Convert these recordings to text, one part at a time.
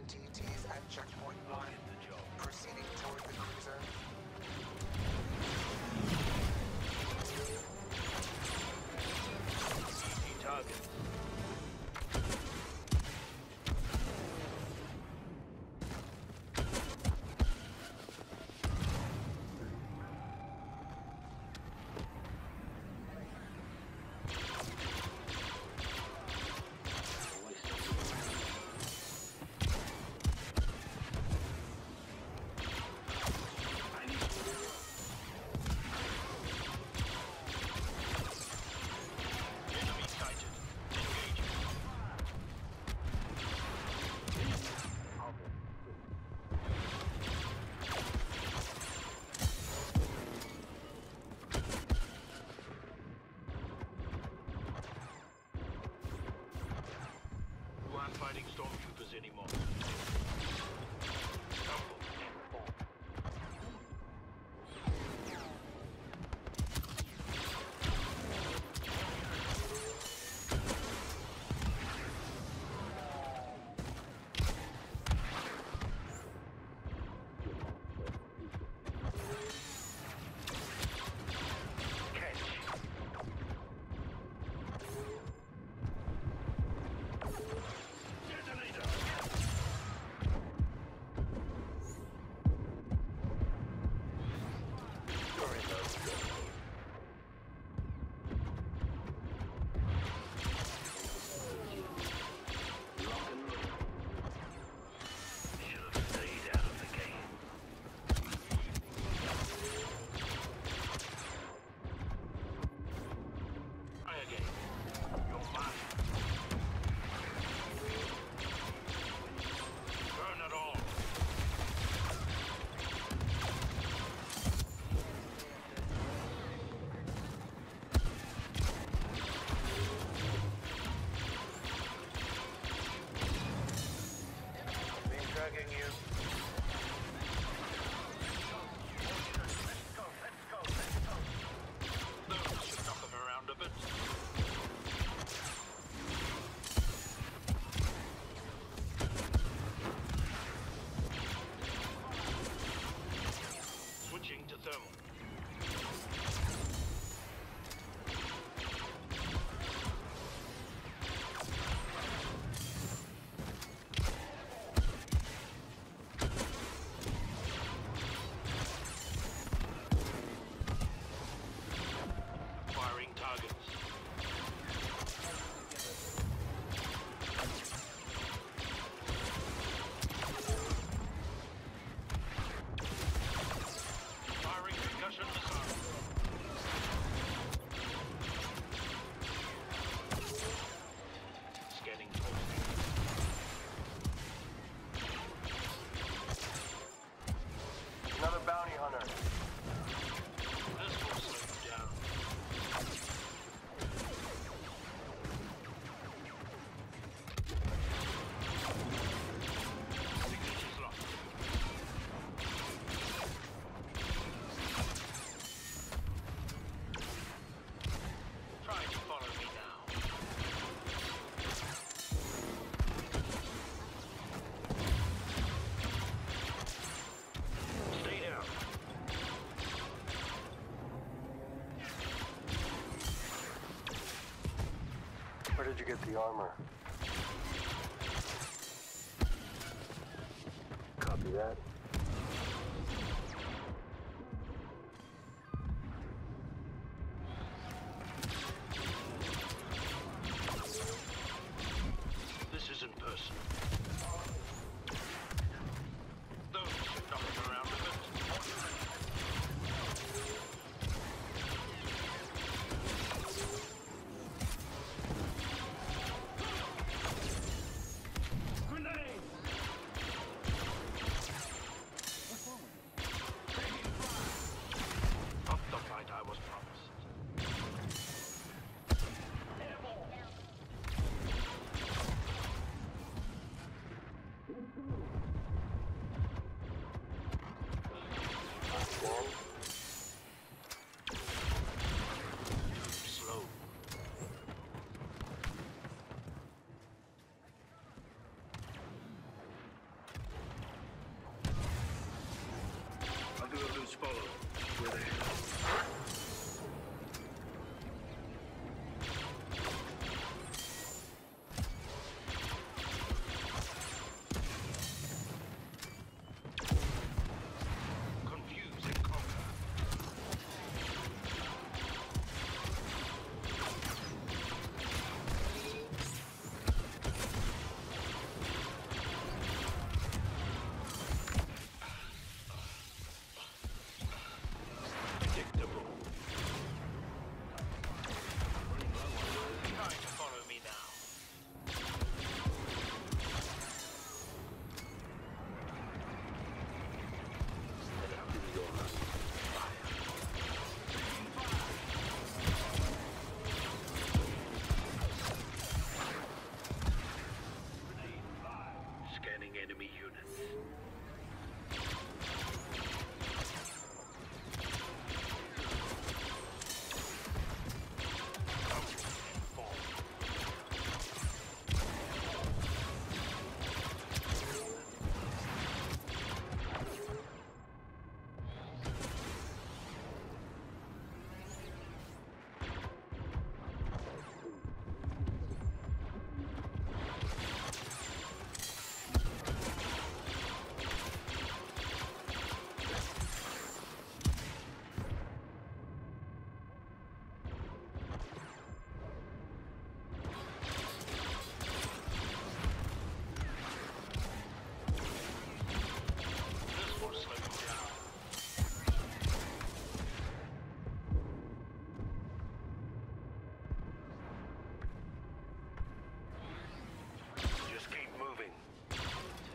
MTTs at checkpoint 1. Proceeding toward the cruiser. Easy target. Aren't fighting stormtroopers anymore. Stumble and fall. Tracking you. Let's go. Those should knock them around a bit. Switching to thermal. Targets. Firing concussion missile. Scanning towards me. Another bounty hunter. This will slow you down. Try to follow me now. Stay down. Where did you get the armor? Copy that. This isn't personal. Those should knock them around a bit. Grenade! Not the fight I was promised.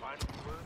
final clue?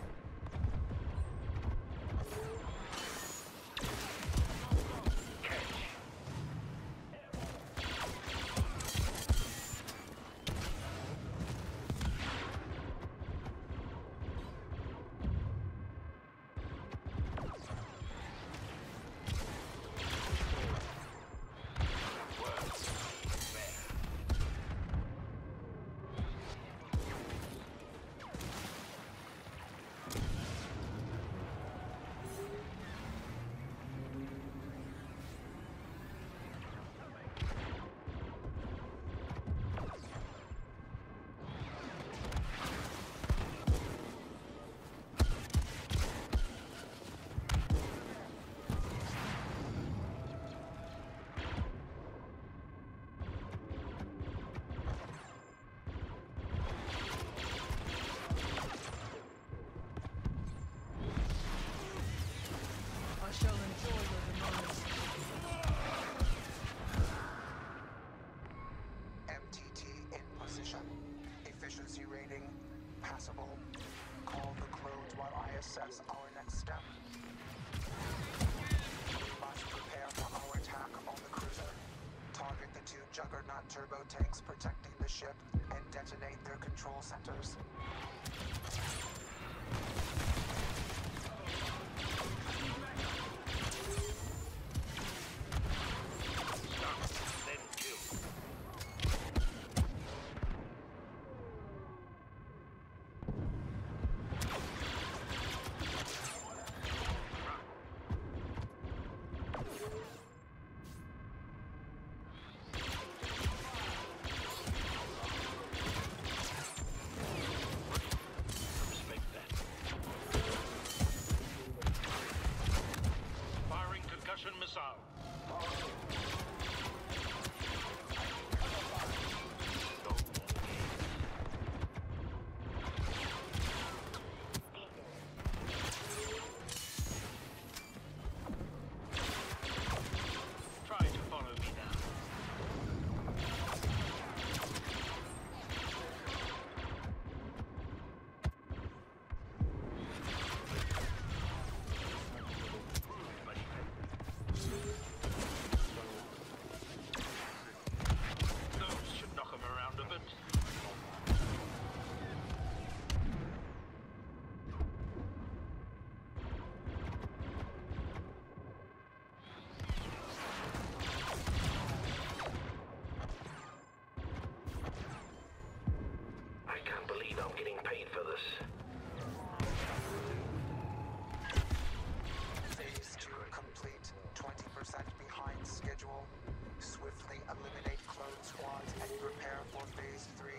I shall enjoy your demise. MTT in position. Efficiency rating passable. Call the clones while I assess our next step. We must prepare for our attack on the cruiser. Target the two Juggernaut turbo tanks protecting the ship and detonate their control centers. Missile. Try to follow me now. I'm getting paid for this. Phase 2 complete. 20% behind schedule. Swiftly eliminate clone squads and prepare for Phase 3.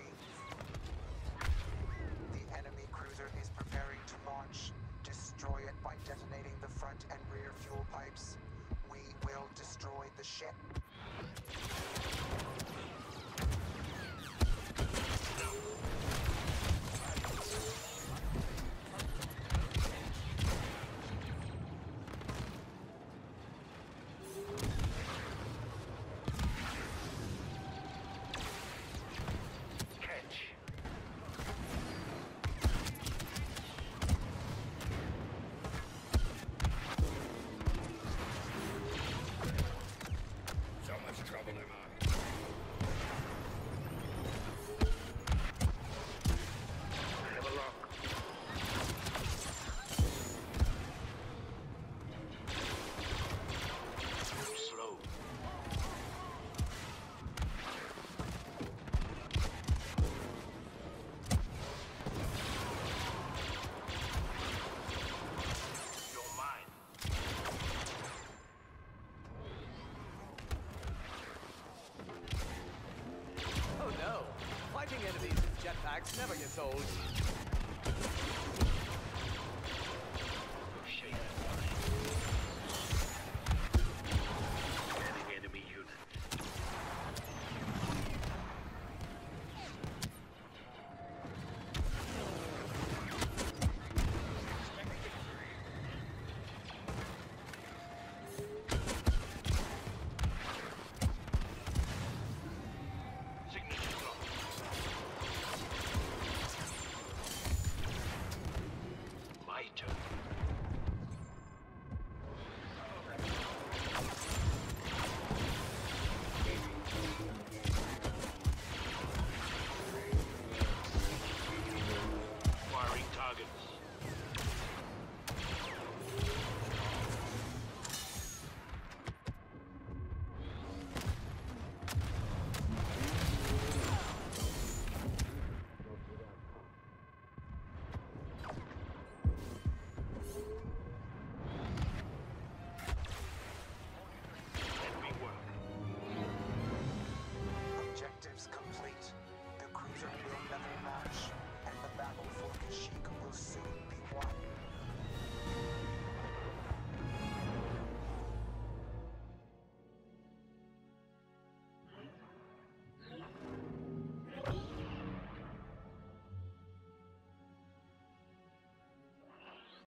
The enemy cruiser is preparing to launch. Destroy it by detonating the front and rear fuel pipes. We will destroy the ship. Fighting enemies in jetpacks never gets old.